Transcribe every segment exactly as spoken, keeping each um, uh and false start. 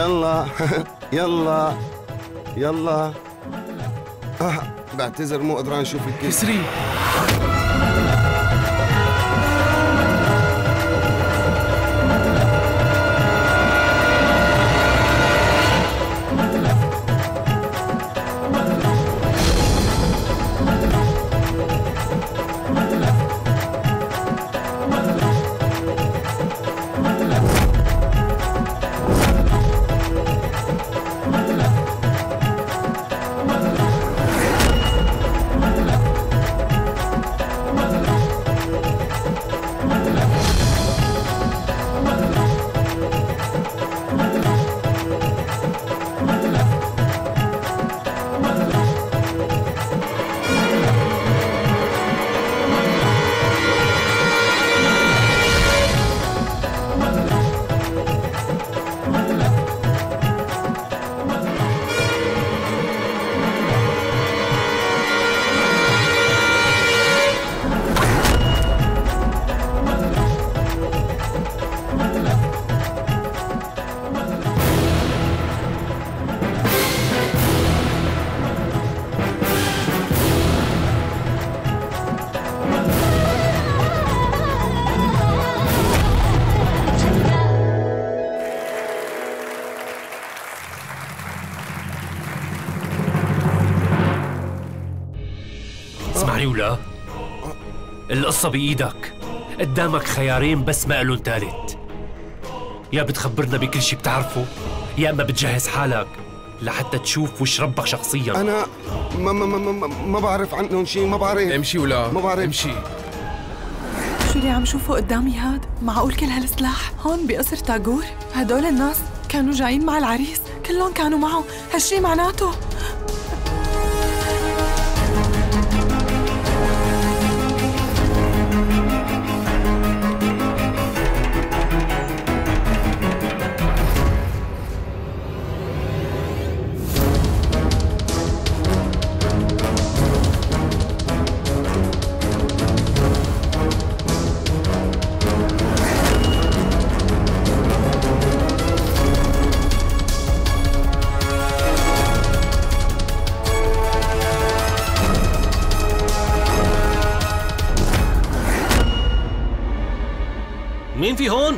يلا يلا يلا. آه بعتذر مو قدران اشوفك كيف. يسري اسمعني ولا القصة بإيدك، قدامك خيارين بس ما قالوا ثالث، يا بتخبرنا بكل شي بتعرفه يا اما بتجهز حالك لحتى تشوف وش ربك شخصيا. انا ما ما ما ما, ما بعرف عنهم شيء، ما بعرف. امشي ولا ما بعرف. امشي. شو اللي عم شوفه قدامي هاد؟ معقول كل هالسلاح هون بقصر تاغور؟ هدول الناس كانوا جايين مع العريس، كلهم كانوا معه، هالشي معناته مين في هون؟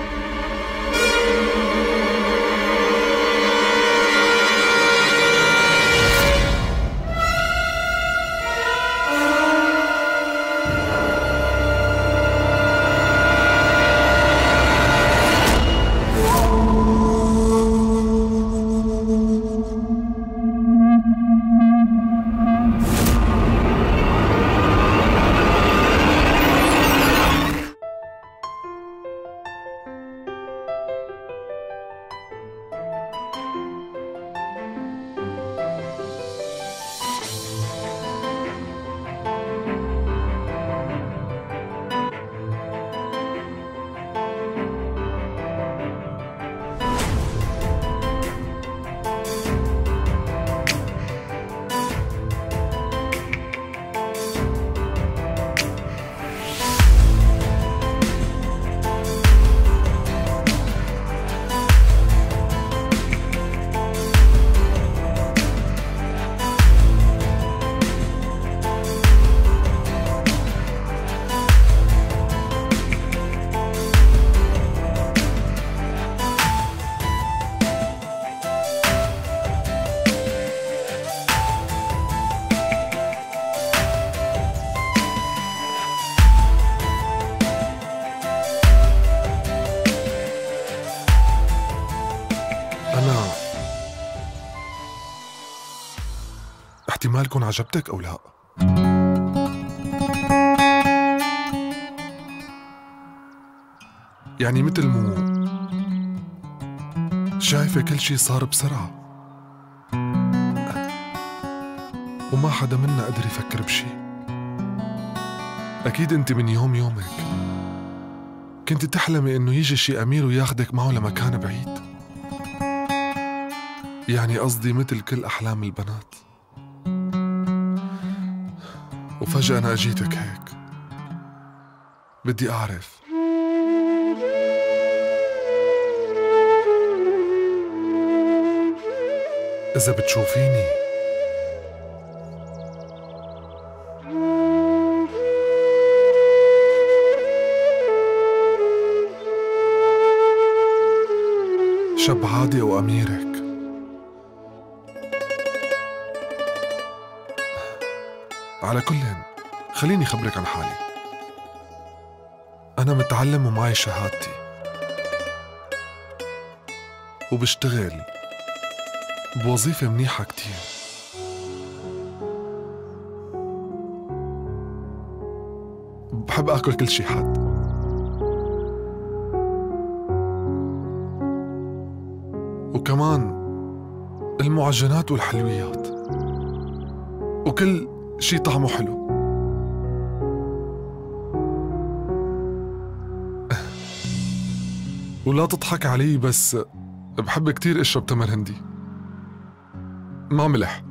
احتمال كون عجبتك أو لا؟ يعني مثل مو شايفة كل شي صار بسرعة وما حدا منا قدر يفكر بشي. أكيد أنت من يوم يومك كنت تحلمي إنه يجي شي أمير وياخدك معه لمكان بعيد. يعني قصدي مثل كل أحلام البنات، وفجأة أنا أجيتك هيك. بدي أعرف، إذا بتشوفيني شاب عادي وأميرك. على كل خليني خبرك عن حالي. أنا متعلم ومعي شهادتي وبشتغل بوظيفة منيحة كتير. بحب أكل كل شي حد، وكمان المعجنات والحلويات وكل شي طعمه حلو. ولا تضحك علي، بس بحب كتير اشرب تمر هندي مع ملح.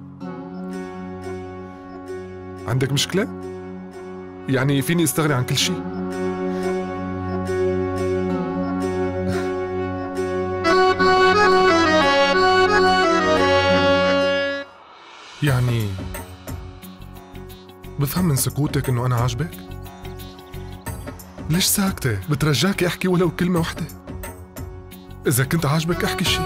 عندك مشكلة؟ يعني فيني استغني عن كل شي؟ يعني بفهم من سكوتك انه انا عاجبك؟ ليش ساكتة؟ بترجاكي احكي ولو كلمة وحدة. إذا كنت عاجبك احكي شي.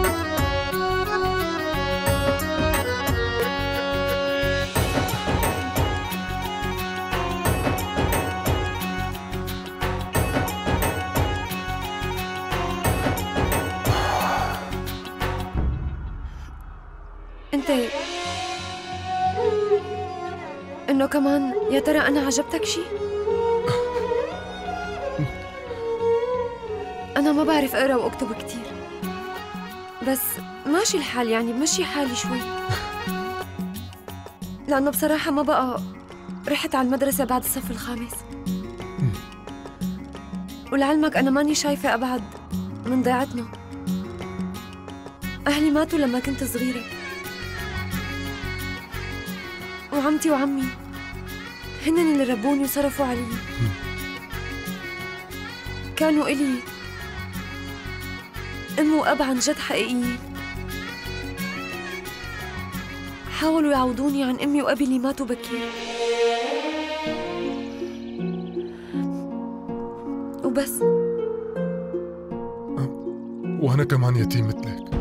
انت انه كمان يا ترى انا عجبتك شي؟ انا ما بعرف اقرا واكتب كتير، بس ماشي الحال، يعني بمشي حالي شوي. لانه بصراحة ما بقى رحت على المدرسة بعد الصف الخامس، ولعلمك انا ماني شايفة ابعد من ضيعتنا. اهلي ماتوا لما كنت صغيرة، وعمتي وعمي هن اللي ربوني وصرفوا علي. كانوا إلي أم وأب عن جد حقيقيين. حاولوا يعوضوني عن أمي وأبي اللي ماتوا بكير، وبس. وأنا كمان يتيم مثلك،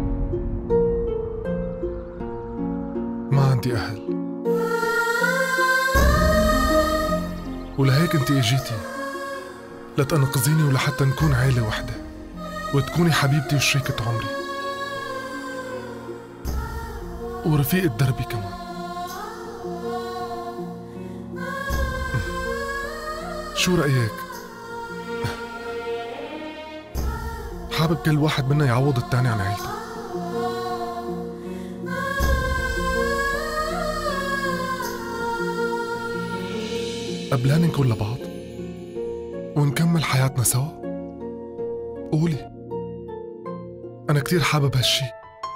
ما عندي أهل، ولهيك انت اجيتي لتنقذيني ولحتى نكون عيلة وحدة وتكوني حبيبتي وشريكة عمري ورفيقة دربي كمان. شو رأيك؟ حابب كل واحد منا يعوض التاني عن عيلته. قبلان نكون لبعض ونكمل حياتنا سوا. قولي، أنا كتير حابب هالشي.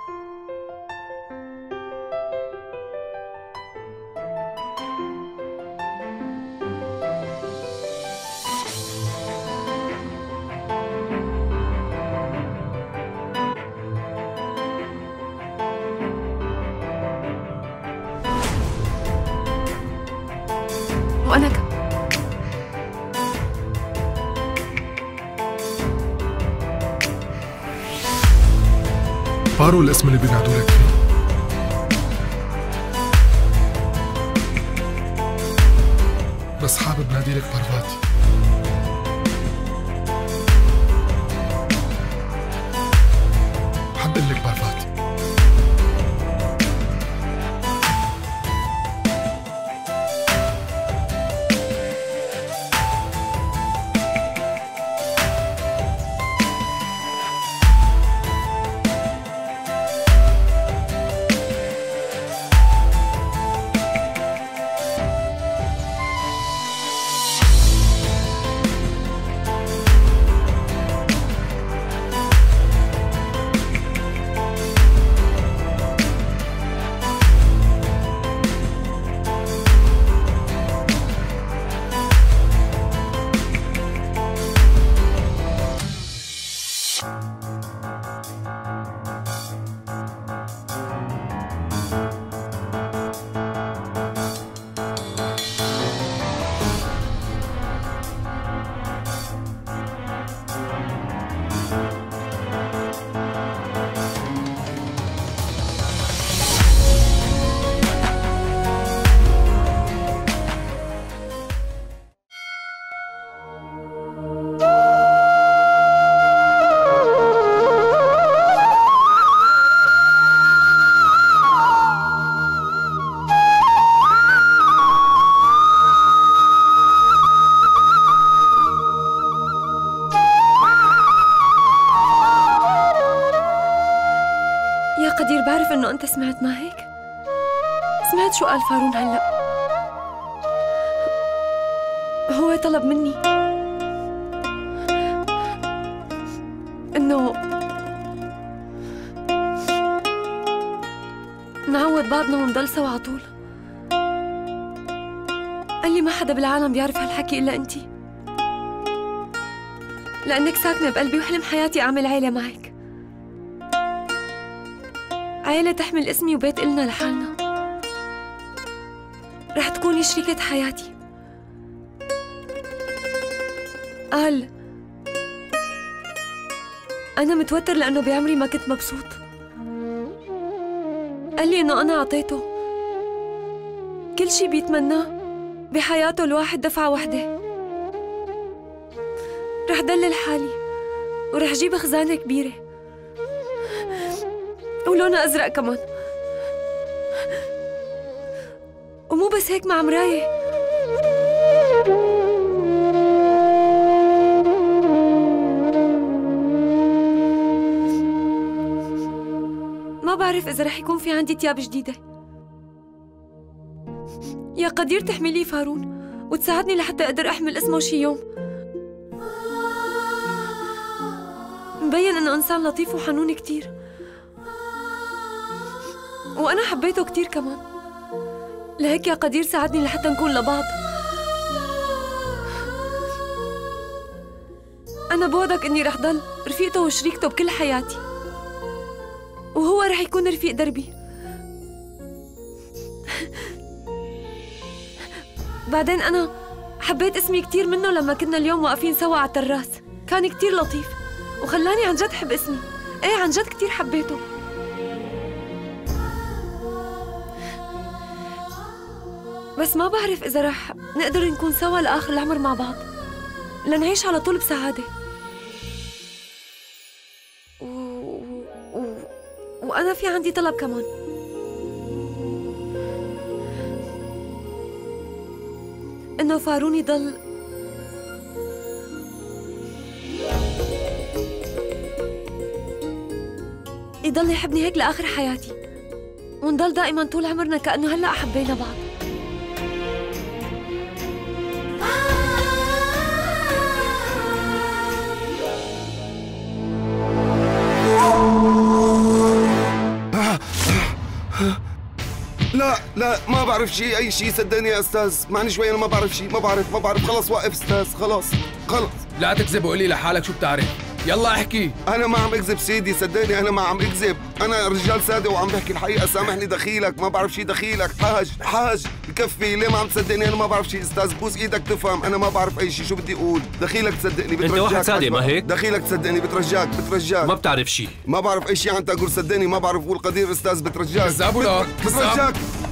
وأنا كمان. بارو الاسم اللي بينادوا لك فيه. بس حابب نادي لك بارفاتي. حابب اقول لك بارفاتي. قدير بعرف إنه أنت سمعت، ما هيك؟ سمعت شو قال فارون هلأ. هو طلب مني إنه نعوض بعضنا ونضل سوا على طول. قال لي ما حدا بالعالم بيعرف هالحكي إلا أنتي، لأنك ساكنة بقلبي وحلم حياتي أعمل عيلة معك، عيلة تحمل اسمي وبيت إلنا لحالنا. رح تكوني شريكة حياتي. قال أنا متوتر لأنه بعمري ما كنت مبسوط. قال لي إنه أنا أعطيته كل شي بيتمناه بحياته الواحد دفعة وحدة. رح دلل حالي ورح جيب خزانة كبيرة ولونها أزرق كمان، ومو بس هيك، مع مراية. ما بعرف إذا رح يكون في عندي تياب جديدة. يا قدير تحملي فارون وتساعدني لحتى أقدر أحمل اسمه شي يوم. مبين إنه إنسان لطيف وحنون كتير، وأنا حبيته كتير كمان. لهيك يا قدير ساعدني لحتى نكون لبعض. أنا بوعدك إني رح ضل رفيقته وشريكته بكل حياتي، وهو رح يكون رفيق دربي. بعدين أنا حبيت اسمي كتير منه لما كنا اليوم واقفين سوا على التراس. كان كتير لطيف وخلاني عن جد حب اسمي. ايه عن جد كتير حبيته. بس ما بعرف إذا رح نقدر نكون سوا لآخر العمر مع بعض، لنعيش على طول بسعادة. و... و... وأنا في عندي طلب كمان. إنه فارون يضل يضل يحبني هيك لآخر حياتي، ونضل دائما طول عمرنا كأنه هلأ حبينا بعض. لا لا ما بعرف شيء، اي شيء صدقني يا استاذ. معني شوي، انا ما بعرف شيء، ما بعرف ما بعرف خلص واقف استاذ، خلص خلص. لا تكذب وقولي لحالك شو بتعرف. يلا احكي. انا ما عم اكذب سيدي، صدقني انا ما عم اكذب. انا رجال ساده وعم بحكي الحقيقه. سامحني دخيلك، ما بعرف شيء دخيلك. حاج حاج بكفي. ليه ما عم تصدقني؟ انا ما بعرف شيء استاذ. بوس ايدك تفهم، انا ما بعرف اي شيء. شو بدي اقول؟ دخيلك تصدقني بترجاك. انت واحد صادق ما هيك؟ دخيلك تصدقني بترجاك بترجاك. ما بتعرف شيء. ما بعرف اي شيء عن تاجور، صدقني ما بعرف اقول قدير استاذ. بترجاك كذاب ولا بترجاك.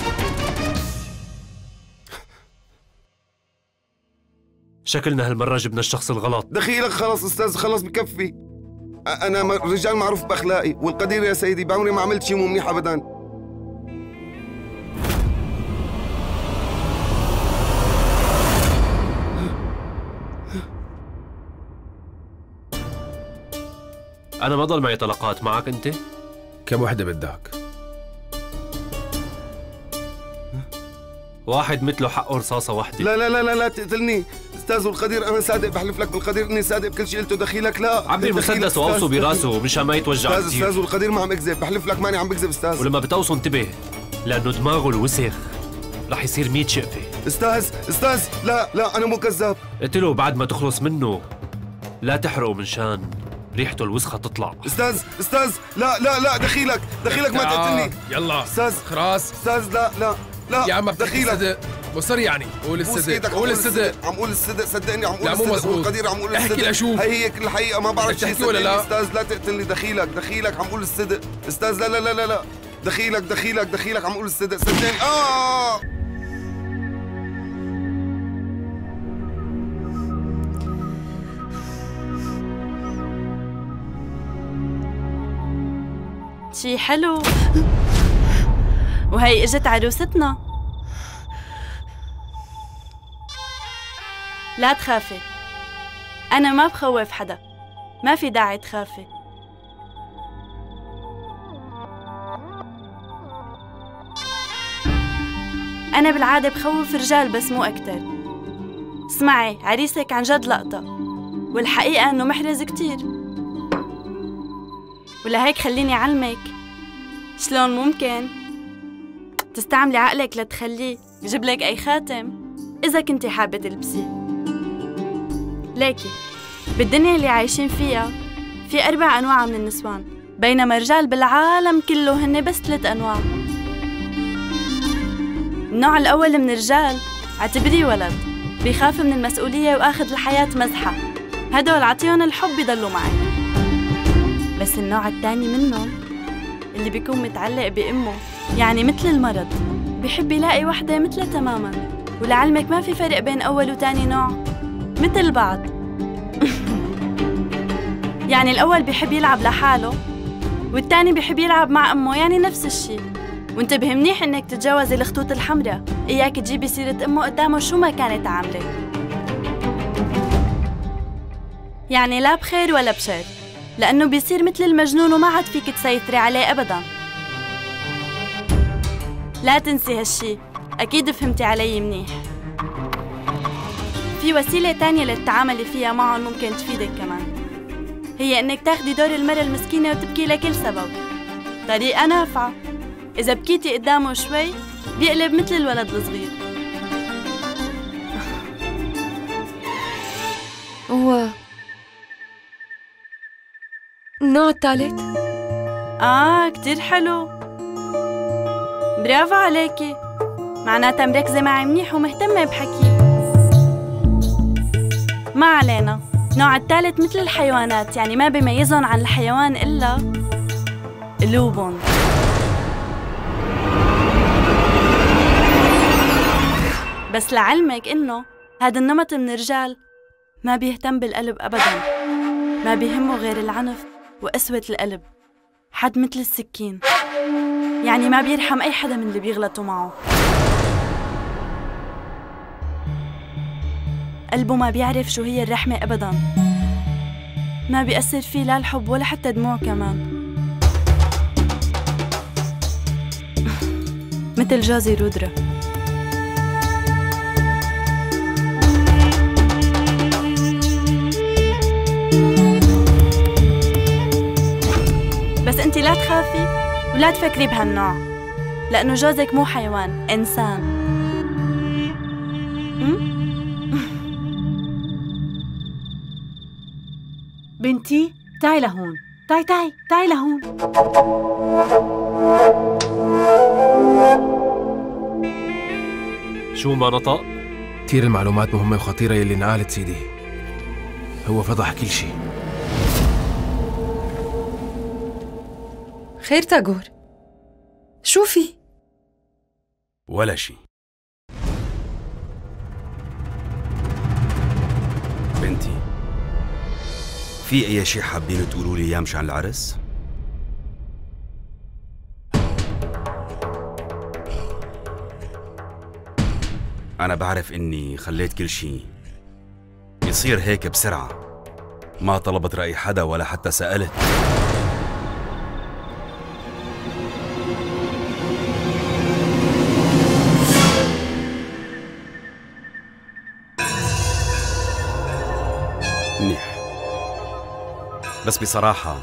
شكلنا هالمرة جبنا الشخص الغلط. دخيلك خلص استاذ، خلص بكفي. انا رجال معروف باخلاقي، والقدير يا سيدي بعمري ما عملت شيء مو منيح ابدا. انا ما ضل معي طلقات. معك انت؟ كم وحده بدك؟ واحد مثله حقه رصاصة واحدة. لا لا لا لا لا تقتلني استاذ. والقدير انا صادق، بحلف لك بالقدير اني صادق بكل شيء قلته. دخيلك لا عبي المسدس وأوصه براسه مشان ما يتوجع استاذ. كتير. استاذ والقدير ما عم اكذب، بحلف لك ماني عم بكذب استاذ. ولما بتوصه انتبه، لأنه دماغه الوسخ رح يصير ميت شقفة. استاذ استاذ لا لا انا مو كذاب. قلت له بعد ما تخلص منه لا تحرقه منشان ريحته الوسخة تطلع. استاذ استاذ لا لا لا دخيلك دخيلك ما تقتلني. يلا استاذ خلاص استاذ. لا لا لا يا عم دخيلك. الصدق مصر يعني. قول الصدق قول الصدق. عم قول الصدق صدقني، عم قول لا مو الصدق. مزبوط. والقدير عم قول الصدق. احكي لاشوف. هي هيك الحقيقة، ما بعرف شيء. تحكي ولا لا؟ استاذ لا تقتلني. دخيلك دخيلك عم قول الصدق استاذ. لا لا لا لا لا دخيلك دخيلك دخيلك عم قول الصدق صدقني. اه شي حلو. وهي اجت عروستنا. لا تخافي، أنا ما بخوف حدا، ما في داعي تخافي. أنا بالعادة بخوف رجال بس مو أكتر. اسمعي، عريسك عن جد لقطة، والحقيقة إنه محرز كتير، ولهيك خليني أعلمك شلون ممكن تستعملي عقلك لتخليه يجيب لك أي خاتم إذا كنتي حابة تلبسيه. ليكي بالدنيا اللي عايشين فيها في أربع أنواع من النسوان، بينما الرجال بالعالم كله هن بس ثلاث أنواع. النوع الأول من الرجال اعتبريه ولد بيخاف من المسؤولية وآخذ الحياة مزحة، هدول عطيهم الحب يضلوا معك. بس النوع الثاني منهم اللي بيكون متعلق بأمه، يعني مثل المرض، بيحب يلاقي وحدة مثله تماماً. ولعلمك ما في فرق بين أول وتاني نوع، مثل بعض. يعني الأول بيحب يلعب لحاله والتاني بيحب يلعب مع أمه، يعني نفس الشي. وانتبه منيح إنك تتجاوزي الخطوط الحمراء، إياك تجيبي سيرة أمه قدامه شو ما كانت عاملة. يعني لا بخير ولا بشر، لأنه بيصير مثل المجنون وما عاد فيك تسيطري عليه أبداً. لا تنسي هالشي، أكيد فهمتي علي منيح. في وسيلة تانية للتعامل فيها معهم ممكن تفيدك كمان، هي إنك تاخدي دور المرأة المسكينة وتبكي لكل سبب. طريقة نافعة، إذا بكيتي قدامه شوي بيقلب مثل الولد الصغير. هو النوع الثالث؟ آه كتير حلو، برافو عليكي، معناتها مركزة معي منيح ومهتمة بحكي. ما علينا، النوع الثالث مثل الحيوانات، يعني ما بيميزهم عن الحيوان إلا قلوبهم. بس لعلمك إنه هذا النمط من الرجال ما بيهتم بالقلب أبداً، ما بيهمه غير العنف وقسوة القلب، حد مثل السكين، يعني ما بيرحم أي حدا من اللي بيغلطوا معه. قلبه ما بيعرف شو هي الرحمة أبداً، ما بيأثر فيه لا الحب ولا حتى دموع كمان. مثل جوزي رودرا. بس انتي لا تخافي ولا تفكري بهالنوع، لأنه جوزك مو حيوان، إنسان. بنتي تعي لهون، تعي تعي تعي لهون. شو ما نطق؟ كتير المعلومات مهمة وخطيرة يلي انقالت سيدي، هو فضح كل شي. خير تاغور، شو في؟ ولا شي. بنتي، في أي شي حابين تقولوا لي إياه مشان العرس؟ أنا بعرف إني خليت كل شي يصير هيك بسرعة، ما طلبت رأي حدا ولا حتى سألت. منيح، بس بصراحة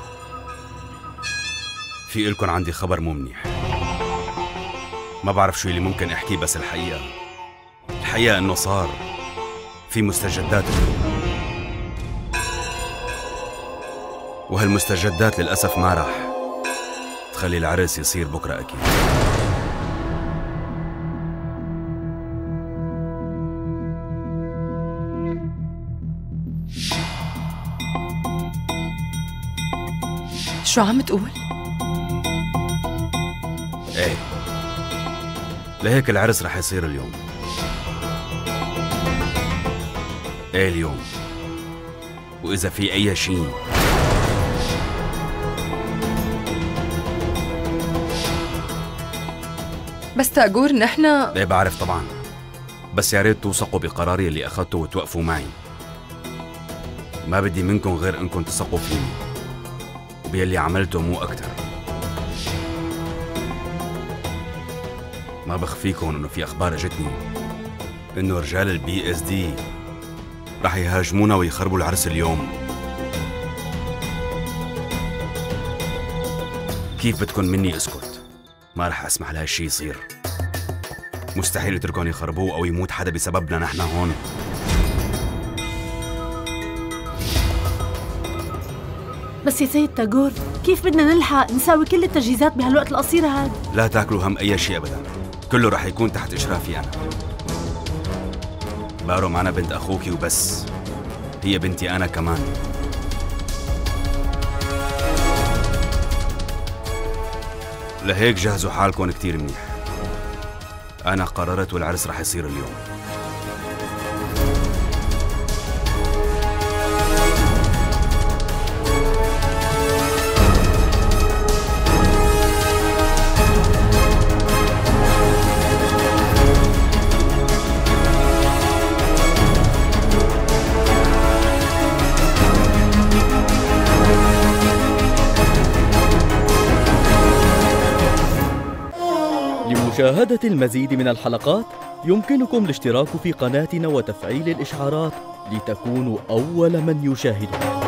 في إلكن عندي خبر مو منيح. ما بعرف شو اللي ممكن أحكيه، بس الحقيقة الحقيقة إنه صار في مستجدات اليوم، وهالمستجدات للأسف ما راح تخلي العرس يصير بكرة أكيد. شو عم تقول؟ ايه، لهيك العرس رح يصير اليوم. ايه اليوم، وإذا في أي شيء بس تاغور نحن. ايه بعرف طبعا، بس يا ريت توثقوا بقراري اللي أخذته وتوقفوا معي. ما بدي منكم غير إنكم تثقوا فيني وبيلي عملته، مو أكتر. ما بخفيكم انه في اخبار اجتني انه رجال البي اس دي رح يهاجمونا ويخربوا العرس اليوم. كيف بدكن مني اسكت؟ ما رح اسمح لهالشي يصير. مستحيل اتركهم يخربوه او يموت حدا بسببنا نحن هون. بس يا سيد تاغور، كيف بدنا نلحق نساوي كل التجهيزات بهالوقت القصير هذا؟ لا تاكلوا هم اي شيء ابدا، كله رح يكون تحت اشرافي انا. بارو معنا بنت اخوكي وبس، هي بنتي انا كمان. لهيك جهزوا حالكم كتير منيح. انا قررت والعرس رح يصير اليوم. لمشاهدة المزيد من الحلقات يمكنكم الاشتراك في قناتنا وتفعيل الإشعارات لتكونوا أول من يشاهدها.